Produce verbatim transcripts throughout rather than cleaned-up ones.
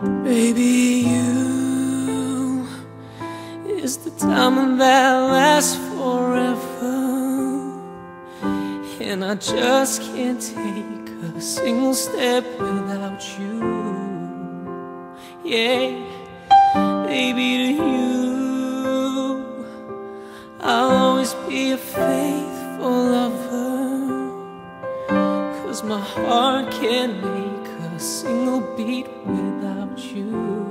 Baby, you is the diamond that lasts forever, and I just can't take a single step without you. Yeah, baby, to you I'll always be a faithful lover, 'cause my heart can't make a single beat without you.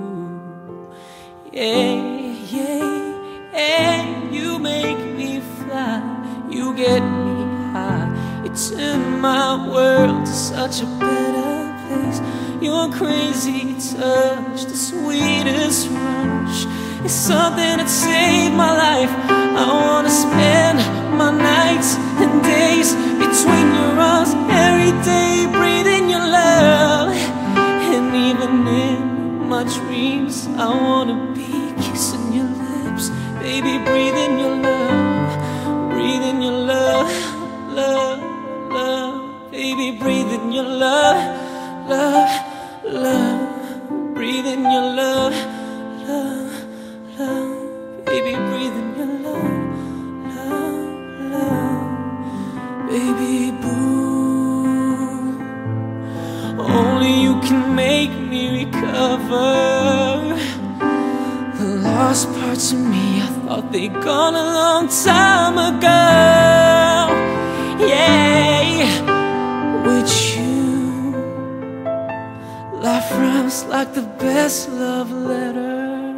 Yeah, yeah, yeah, you make me fly, you get me high, you turn my world to such a better place. Your crazy touch, the sweetest rush, is something that saved my life. I wanna spend my nights and days between your arms, every day breathing your love. And even in my dreams, I wanna be kissing your lips. Baby, breathing your love, breathing your love, love, love. Baby, breathing your love, love, love. Breathing your love, love, love. Baby, breathing your love, love, love. Baby, boo, only you can make me recover the lost parts of me. I thought they'd gone a long time ago. Yeah, with you, life rhymes like the best love letter.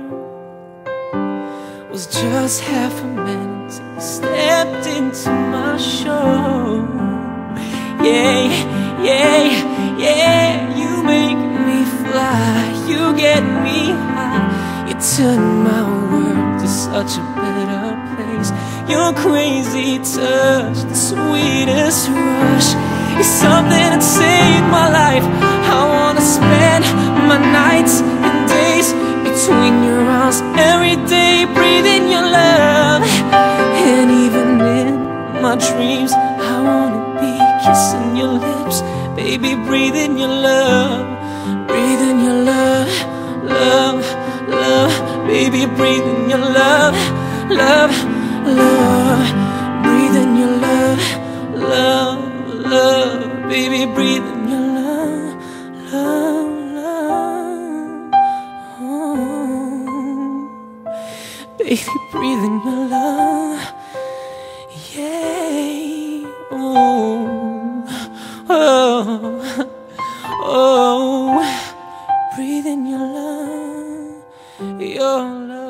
Was just half a minute till you stepped into my show. Yeah, yeah, yeah, you make me fly, you get me high, you turn my world to such a better place. Your crazy touch, the sweetest rush, is something that saved my life. I wanna spend my nights and days between your arms, every day breathing your love. And even in my dreams, I wanna be kissing your lips. Baby, breathing your love, breathing your love, love, love. Baby, breathing your love, love, love. Breathing your love, love, love. Baby, breathing your love, love, love. Oh. Baby, breathing your love, yeah. Oh, oh, oh. Breathing your love, your love.